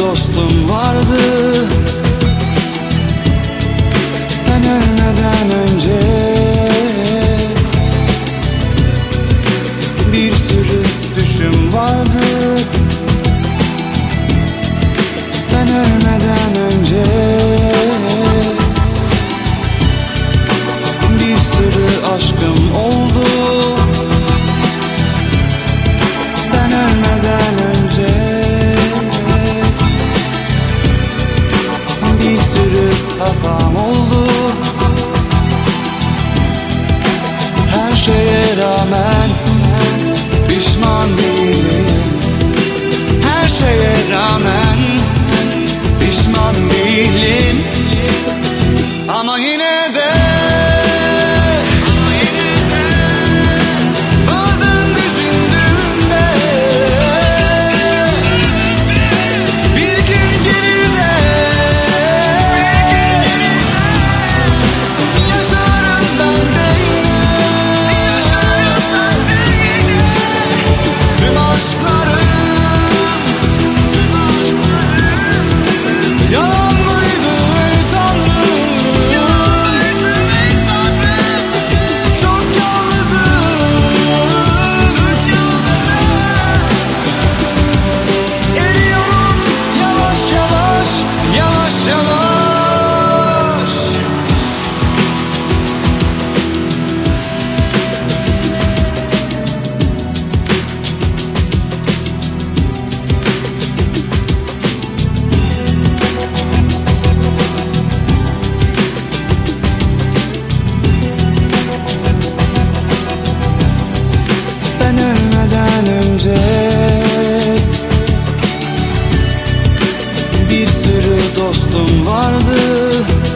dostum vardı. Ben ölmeden önce bir sürü düşüm vardı. Ben ölmeden önce bir sürü aşkım oldu. Ben ölmeden önce bir sürü hatam oldu. Her şeye rağmen pişman değilim. Her şeye rağmen pişman değilim. Ama yine de bazen düşündüğümde bir gün gelir de yaşarım ben de yine. Tüm aşklarım yalan mıydı ey Tanrım? Çok yalnızım. Eriyorum yavaş yavaş, yavaş yavaş. Ben ölmeden önce bir sürü dostum vardı.